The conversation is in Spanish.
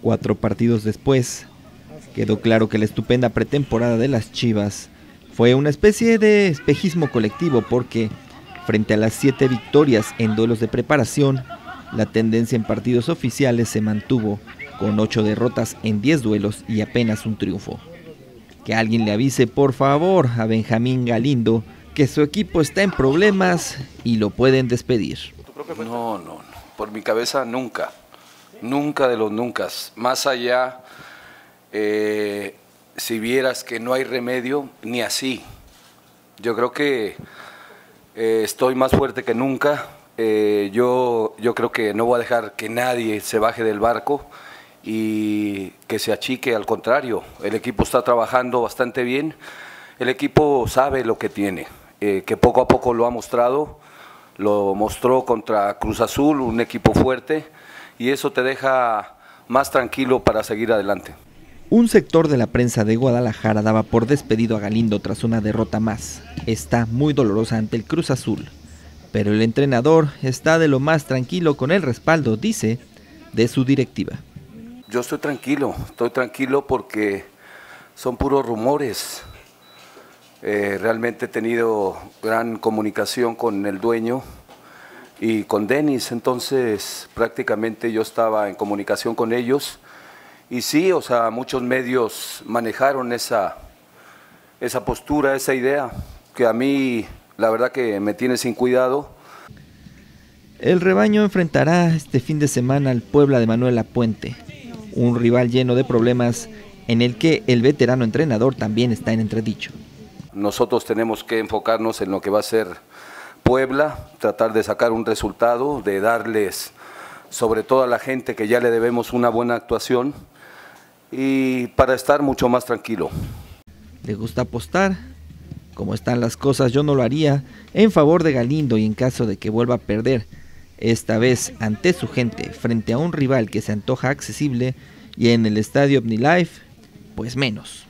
4 partidos después, quedó claro que la estupenda pretemporada de las Chivas fue una especie de espejismo colectivo porque, frente a las 7 victorias en duelos de preparación, la tendencia en partidos oficiales se mantuvo con 8 derrotas en 10 duelos y apenas un triunfo. Que alguien le avise por favor a Benjamín Galindo que su equipo está en problemas y lo pueden despedir. No, por mi cabeza nunca de los nunca. Más allá, si vieras que no hay remedio, ni así. Yo creo que estoy más fuerte que nunca. Yo creo que no voy a dejar que nadie se baje del barco y que se achique, al contrario, el equipo está trabajando bastante bien, el equipo sabe lo que tiene, que poco a poco lo ha mostrado, lo mostró contra Cruz Azul, un equipo fuerte, y eso te deja más tranquilo para seguir adelante. Un sector de la prensa de Guadalajara daba por despedido a Galindo tras una derrota más. Está muy dolorosa ante el Cruz Azul, pero el entrenador está de lo más tranquilo con el respaldo, dice, de su directiva. Yo estoy tranquilo porque son puros rumores. Realmente he tenido gran comunicación con el dueño y con Denis, entonces prácticamente yo estaba en comunicación con ellos y sí, o sea, muchos medios manejaron esa postura, esa idea, que a mí la verdad que me tiene sin cuidado. El rebaño enfrentará este fin de semana al Puebla de Manuel Lapuente, un rival lleno de problemas en el que el veterano entrenador también está en entredicho. Nosotros tenemos que enfocarnos en lo que va a ser Puebla, tratar de sacar un resultado, de darles, sobre todo a la gente que ya le debemos una buena actuación y para estar mucho más tranquilo. ¿Le gusta apostar? Como están las cosas, yo no lo haría en favor de Galindo y en caso de que vuelva a perder, esta vez ante su gente, frente a un rival que se antoja accesible y en el estadio OmniLife, pues menos.